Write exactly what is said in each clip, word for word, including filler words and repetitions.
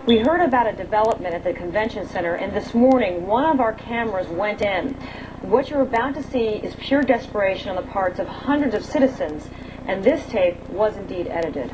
We heard about a development at the convention center, and this morning one of our cameras went in. What you're about to see is pure desperation on the parts of hundreds of citizens, and this tape was indeed edited.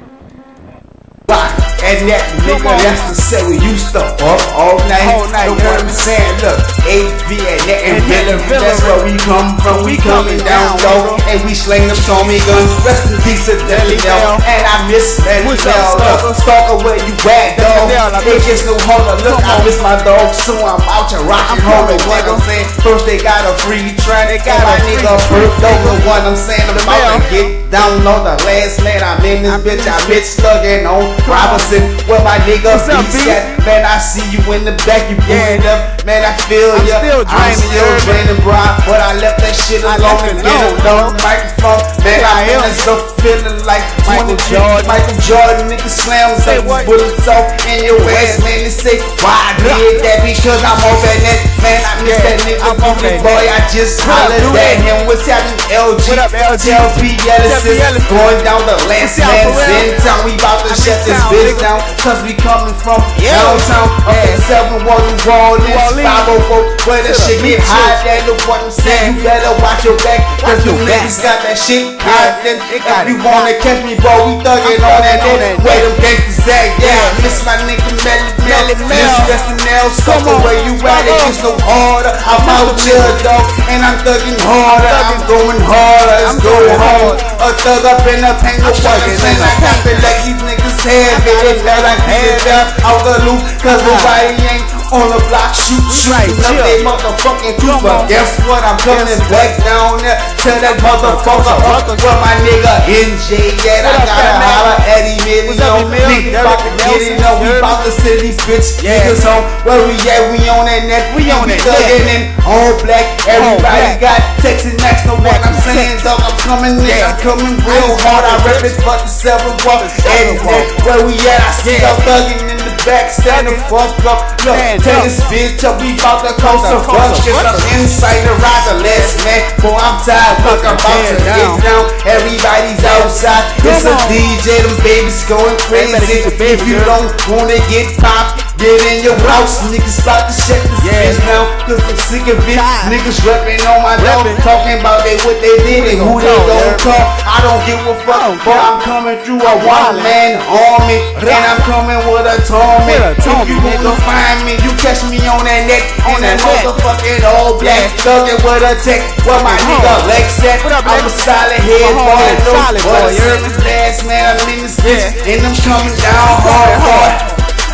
And that nigga, that's the set we used to up all night. All night, you know what I'm saying? Look, A V and that and Villa, that's where we come from. We coming down low, and we sling them Tommy guns. Rest in peace to Deli L, and I miss that L. Look, stalker, where you at, dog? It gets no holder. Look, I miss my dog, so I'm out to rock and roll. What I'm saying? First they got a free train, they got my nigga first over. What I'm saying? I'm about to get down on the last lane. I'm in this bitch, I bitch stuck in on Robinson. Where my niggas be at, man, I see you in the back, you booing up, man, I feel ya. I'm still draining, bro, but I left that shit alone and get alone. Microphone, man, I am so feeling like Michael Jordan. Michael Jordan, nigga slams up bullets off in your ass, man. They say, why I did that? Because I'm over that, man. I miss that nigga, movie boy. I just hollered at him. What's happening, L G? What up, L G? L P Ellis going down the last man's in town. We about to shut this bitch down, cause we coming from downtown, up in seven one Wall is five oh four, where the shit get hot. That look what I'm saying. You better watch your back, cause you niggas got that shit hot. Then if you wanna catch me, bro, we thuggin' on that net. Where them gangsters at? Yeah, miss my nigga Melly Mel. Miss Justin L. Sucker, where you at? It gets no harder. I'm out here, dog, and I'm thuggin' harder. I'm going harder, it's going hard. A thug up in the paint, no fucking thing. I got to let these niggas have it. They better like get it up out the loop, cause nobody ain't on the block shoot, shooting up they motherfucking truth. But guess what? I'm coming back down there to that motherfucker up where my nigga N J at. I gotta holler at him, million. We about to get it up. We about to send these bitch niggas home. Where we at? We on that net. We on that thuggin' in all black. Everybody got Texas next. Know what I'm saying, dog? I'm coming in. I'm coming real hard. I rep it for the seven one. Where we at? I see y'all thuggin' in the back. Stand the fuck up. Look, take this bitch up. We bout to cause some functions. I'm inside the ride the last man. Boy, I'm tired. Look, I'm about to get down. Everybody's outside. It's a D J. Them babies going crazy. If you don't wanna get popped, get in your house. Niggas about to shut this bitch down, cause I'm sick of it. Niggas rapping on my dog, talking about they what they did and who they gon' call. I don't give a fuck, but I'm coming through a one-man army, and I'm coming with a torment. If you wanna find me, you catch me on that net, on that motherfucking all black, thuggin' with a tech, where my nigga Lex at. I'm a solid head boy, no boy. You're the last man, I'm in this bitch, and I'm coming down hard, hard.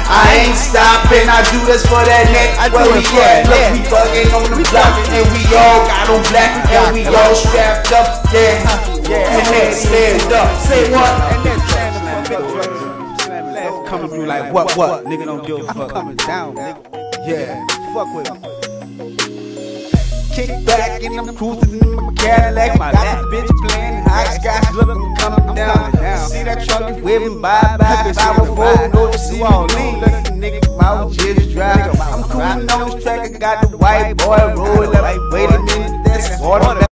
I ain't stopping, I do this for that net. Where we at? Look, we thuggin' on the block, and we all got on black, and we all strapped up, yeah. And that slammed up. Say what? And that slammed up. Coming through like what, what? Nigga don't give a fuck. I'm coming down, nigga. Yeah, fuck with me. Kick back and I'm cruising in my Cadillac. My lap bitch playing high skies. Look, I'm coming down. See that truck waving bye bye. five oh four, no to see all lean. Let the nigga mouth just drive. I'm cruising on this track. I got the white boy rolling up. Wait a minute, that's water.